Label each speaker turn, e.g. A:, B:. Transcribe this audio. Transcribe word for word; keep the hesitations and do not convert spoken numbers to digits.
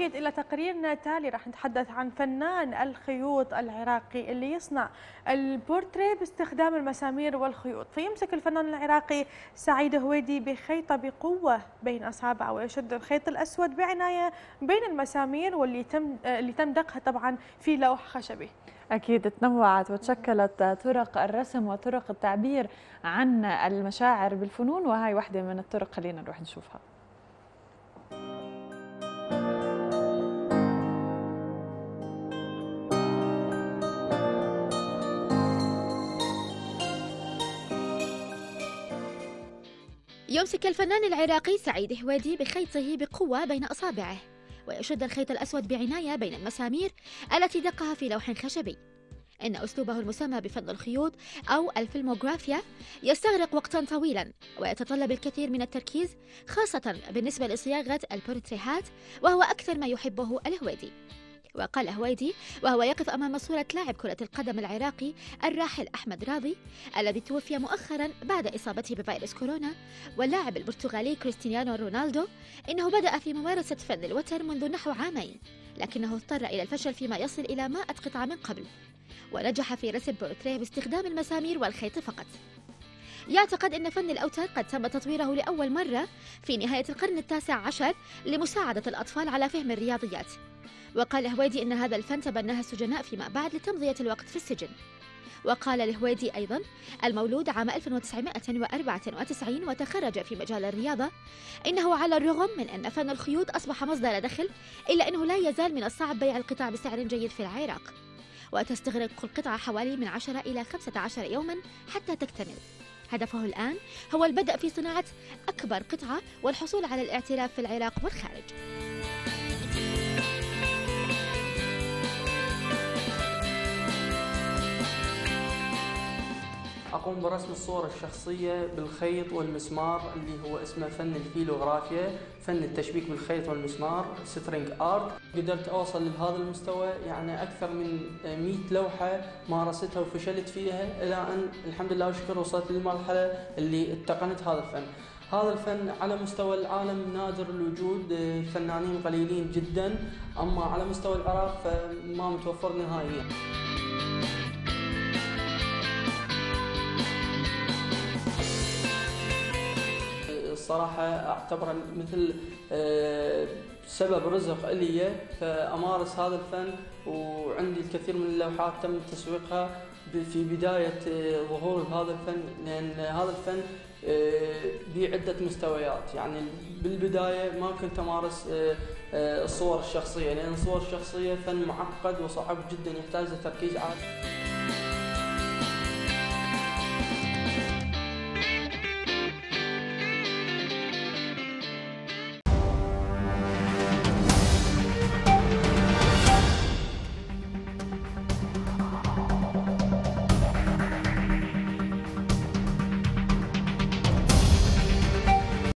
A: أكيد. إلى تقريرنا التالي راح نتحدث عن فنان الخيوط العراقي اللي يصنع البورتريه باستخدام المسامير والخيوط. فيمسك الفنان العراقي سعيد هويدي بخيطة بقوة بين أصابعه ويشد الخيط الأسود بعناية بين المسامير واللي تم اللي تم دقها طبعا في لوح خشبي.
B: أكيد تنوعت وتشكلت طرق الرسم وطرق التعبير عن المشاعر بالفنون، وهي واحدة من الطرق خلينا نروح نشوفها.
C: يمسك الفنان العراقي سعيد هويدي بخيطه بقوة بين أصابعه ويشد الخيط الأسود بعناية بين المسامير التي دقها في لوح خشبي. إن أسلوبه المسمى بفن الخيوط أو الفيلموغرافيا يستغرق وقتا طويلا ويتطلب الكثير من التركيز، خاصة بالنسبة لصياغة البورتريهات، وهو أكثر ما يحبه الهويدي. وقال هويدي وهو يقف أمام صورة لاعب كرة القدم العراقي الراحل أحمد راضي الذي توفي مؤخرا بعد إصابته بفيروس كورونا، واللاعب البرتغالي كريستيانو رونالدو، إنه بدأ في ممارسة فن الوتر منذ نحو عامين، لكنه اضطر إلى الفشل فيما يصل إلى مائة قطعة من قبل، ونجح في رسم بورتريه باستخدام المسامير والخيط فقط. يعتقد أن فن الأوتار قد تم تطويره لأول مرة في نهاية القرن التاسع عشر لمساعدة الأطفال على فهم الرياضيات. وقال هويدي أن هذا الفن تبناه السجناء فيما بعد لتمضية الوقت في السجن. وقال الهويدي أيضا المولود عام ألف وتسعمائة وأربعة وتسعين وتخرج في مجال الرياضة، إنه على الرغم من أن فن الخيوط أصبح مصدر دخل، إلا أنه لا يزال من الصعب بيع القطع بسعر جيد في العراق، وتستغرق القطعة حوالي من عشرة إلى خمسة عشر يوما حتى تكتمل. هدفه الآن هو البدء في صناعة أكبر قطعة والحصول على الاعتراف في العراق والخارج.
D: أقوم برسم الصورة الشخصية بالخيط والمسمار اللي هو اسمه فن الفيلوغرافيا، فن التشبيك بالخيط والمسمار، سترينج آرت. قدرت أوصل لهذا المستوى، يعني أكثر من مئة لوحة مارستها وفشلت فيها، إلى أن الحمد لله والشكر وصلت للمرحلة اللي اتقنت هذا الفن. هذا الفن على مستوى العالم نادر الوجود، فنانين قليلين جدا، أما على مستوى العراق فما متوفر نهائيا. الصراحة أعتبره مثل سبب رزق إلي، فأمارس هذا الفن، وعندي الكثير من اللوحات تم تسويقها في بداية ظهور هذا الفن، لأن هذا الفن بعدة مستويات. يعني بالبداية ما كنت أمارس الصور الشخصية، لأن الصور الشخصية فن معقد وصعب جدا يحتاج لتركيز عالي.